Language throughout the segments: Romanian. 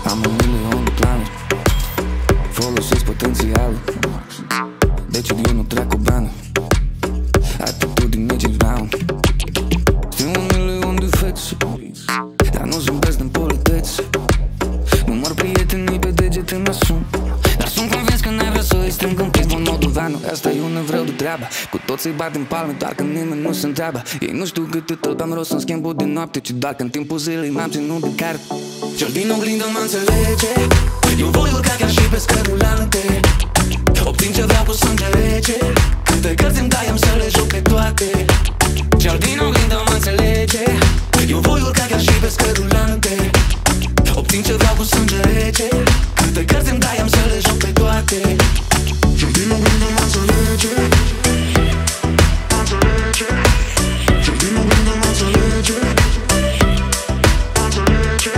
Am un milion de planuri, folosesc potențialul. Decid eu, nu trec cu bani, atitudine James Brown. Știu un milion de fețe, dar nu zâmbesc din politețe. Număr prietenii pe degete mi-asum, dar sunt convins că n-ai vrea să îi strâng în pismul moldoveanu. Asta eu nu vreau de treabă, cu toți îi bat în palme, doar că nimeni nu se întreabă. Ei nu știu cât de tot am rost să-mi schimb de noapte, ci doar că în timpul zilei m-am ținut de carte. Cel din oglindă mă înțelege, eu voi urca chiar și pe scări rulante. Obțin ce vreau cu sânge rece, câte cărți îmi dai am să le joc pe toate. Cel din oglindă mă înțelege, eu voi urca chiar și pe scări rulante. Obțin ce vreau cu sânge rece, câte cărți îmi dai am să le joc pe toate. Cel din oglindă mă înțelege, mă înțelege. Cel din oglindă mă înțelege, mă înțelege.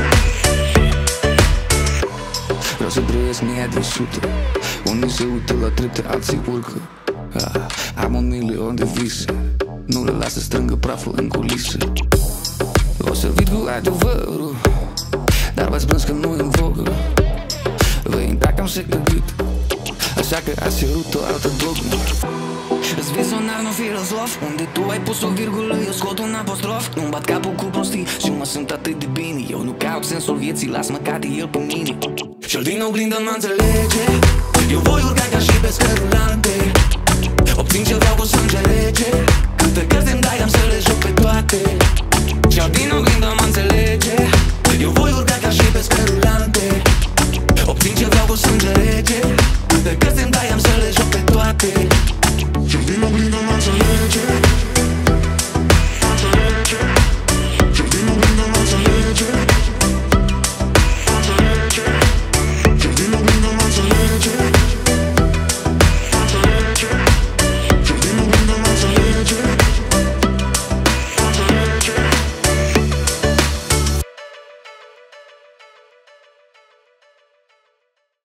Vreau să trăiesc mie de sute, unii se uită la trepte, alții urcă. Am un milion de vise, nu le las să strângă praful în culise. O să vin cu adevărul, dar v-ați plâns că nu-i în vogă. Vei intra cam secret, așa că ați cerut o altă dogmă. Îți vizionar, nu filozof, unde tu ai pus o virgulă, eu scot un apostrof. Nu-mi bat capul cu prostii și mă simt atât de bine. Eu nu caut sensul vieții, las-mă cade el pe mine. Cel din oglindă mă înțelege, eu voi urca ca și pe scări